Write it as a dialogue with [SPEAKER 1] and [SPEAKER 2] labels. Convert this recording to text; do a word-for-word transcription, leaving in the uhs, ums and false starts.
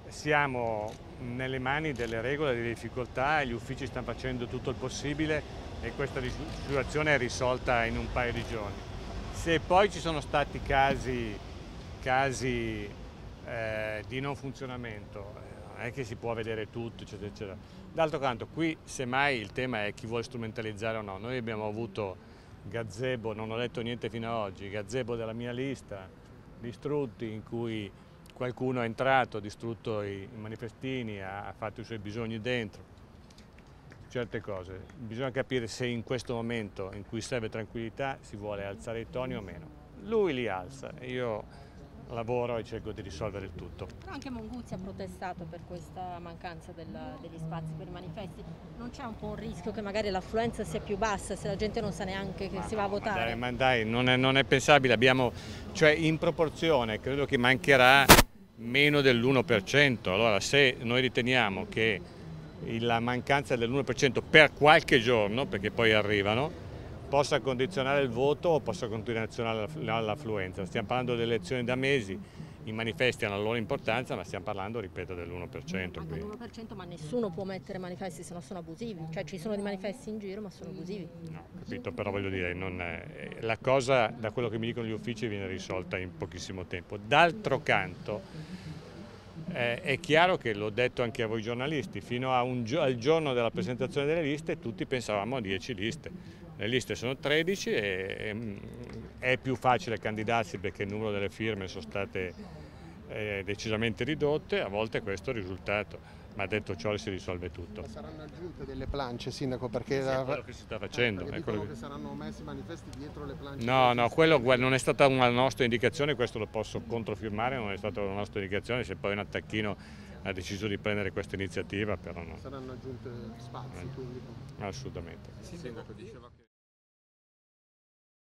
[SPEAKER 1] siamo nelle mani delle regole, delle difficoltà, gli uffici stanno facendo tutto il possibile e questa situazione è risolta in un paio di giorni. Se poi ci sono stati casi, casi eh, di non funzionamento, eh, non è che si può vedere tutto, eccetera, eccetera. D'altro canto, qui semmai il tema è chi vuole strumentalizzare o no. Noi abbiamo avuto gazebo, non ho letto niente fino ad oggi, gazebo della mia lista, distrutti in cui qualcuno è entrato, ha distrutto i manifestini, ha fatto i suoi bisogni dentro, certe cose. Bisogna capire se in questo momento in cui serve tranquillità si vuole alzare i toni o meno. Lui li alza, io lavoro e cerco di risolvere il tutto.
[SPEAKER 2] Però anche Monguzzi ha protestato per questa mancanza del, degli spazi per i manifesti. Non c'è un po' un rischio che magari l'affluenza sia più bassa se la gente non sa neanche che
[SPEAKER 1] ma
[SPEAKER 2] si
[SPEAKER 1] no,
[SPEAKER 2] va a votare?
[SPEAKER 1] Ma dai, ma dai non, è, non è pensabile, abbiamo, cioè in proporzione credo che mancherà meno dell'uno per cento. Allora se noi riteniamo che la mancanza dell'uno per cento per qualche giorno, perché poi arrivano, possa condizionare il voto o possa condizionare l'affluenza. Stiamo parlando di elezioni da mesi, i manifesti hanno la loro importanza, ma stiamo parlando, ripeto, dell'uno per cento.
[SPEAKER 2] Anche l'uno per cento, ma nessuno può mettere manifesti se no sono abusivi, cioè ci sono dei manifesti in giro ma sono abusivi.
[SPEAKER 1] No, capito, però voglio dire, non è, la cosa da quello che mi dicono gli uffici viene risolta in pochissimo tempo. D'altro canto, Eh, è chiaro che l'ho detto anche a voi giornalisti, fino a un, al giorno della presentazione delle liste tutti pensavamo a dieci liste, le liste sono tredici e, e è più facile candidarsi perché il numero delle firme sono state eh, decisamente ridotte, a volte questo è il risultato, ma detto ciò si risolve tutto.
[SPEAKER 3] Ma saranno aggiunte delle planche, Sindaco, perché
[SPEAKER 1] sì, è quello che si sta facendo.
[SPEAKER 3] Eh,
[SPEAKER 1] è quello
[SPEAKER 3] che...
[SPEAKER 1] che
[SPEAKER 3] saranno messi manifesti dietro le planche.
[SPEAKER 1] No, no, quello non è stata una nostra indicazione, questo lo posso controfirmare, non è stata una nostra indicazione, se poi un attacchino ha deciso di prendere questa iniziativa, però no.
[SPEAKER 3] Saranno aggiunte spazi, quindi.
[SPEAKER 1] Assolutamente.
[SPEAKER 3] Sindaco diceva che...